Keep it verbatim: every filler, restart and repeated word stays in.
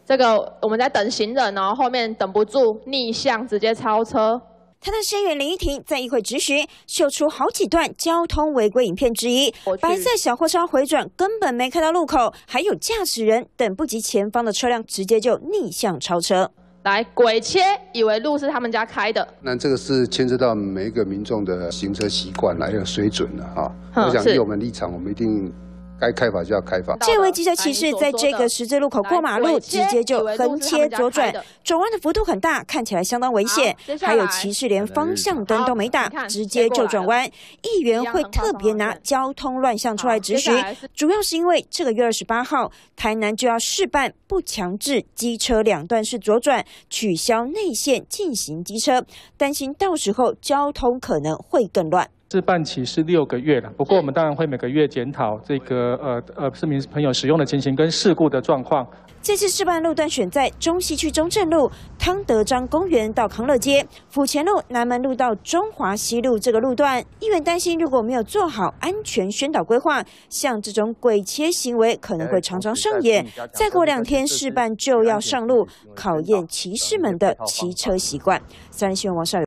这个我们在等行人，然后后面等不住，逆向直接超车。 台大市议员林依婷在议会质询，秀出好几段交通违规影片之一。白色小货车回转根本没看到路口，还有驾驶人等不及前方的车辆，直接就逆向超车。 来鬼切，以为路是他们家开的。 那这个是牵涉到每一个民众的行车习惯还有水准了哈。我想以我们立场，我们一定。 该开法就要开法。 这位机车骑士在这个十字路口过马路，直接就横切左转，转弯的幅度很大，看起来相当危险。还有骑士连方向灯都没打，直接就转弯。议员会特别拿交通乱象出来质询，主要是因为这个月二十八号，台南就要试办不强制机车两段式左转，取消内线进行机车，担心到时候交通可能会更乱。 试办期是六个月了，不过我们当然会每个月检讨这个呃呃市民朋友使用的情形跟事故的状况。 这次试办路段选在中西区中正路、汤德章公园到康乐街、府前路、南门路到中华西路这个路段，议员担心如果没有做好安全宣导规划，像这种鬼切行为可能会常常上演。再过两天试办就要上路，考验骑士们的骑车习惯。三立新闻王少。